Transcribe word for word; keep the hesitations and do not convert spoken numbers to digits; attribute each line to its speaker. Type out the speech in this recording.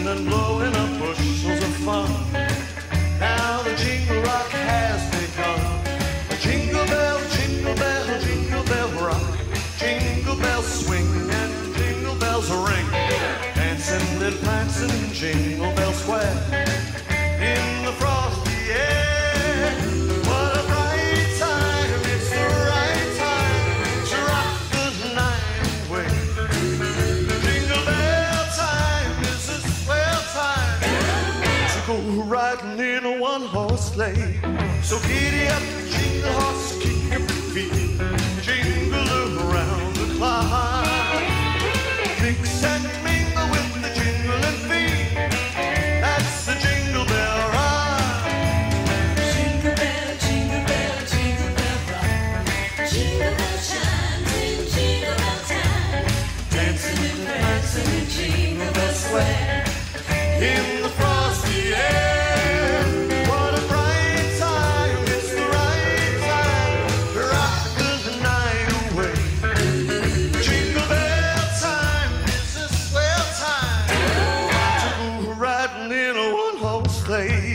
Speaker 1: and blowing up bushels of fun. Now the jingle rock has begun. Jingle bell, jingle bell, jingle bell rock. Jingle bells swing and jingle bells ring. Dancing and prancing, Jingle Bell Square. In the frosty air, what a bright time, it's the right time to rock the night away. Jingle bell time is a swell time to go riding in a one-horse sleigh. So giddy up, jingle horse, kick up your feet, jingle around the clock. Mix and mingle with the jingling feet, that's the Jingle Bell Rock.
Speaker 2: Jingle bell, jingle bell, jingle bell rock. Jingle bell chimes in Jingle Bell time. Dancing and prancing in Jingle Bell Square.
Speaker 1: In the frosty air, what a bright time, it's the right time to rock the night away. Jingle bell time is a swell time to go riding in a one-horse sleigh.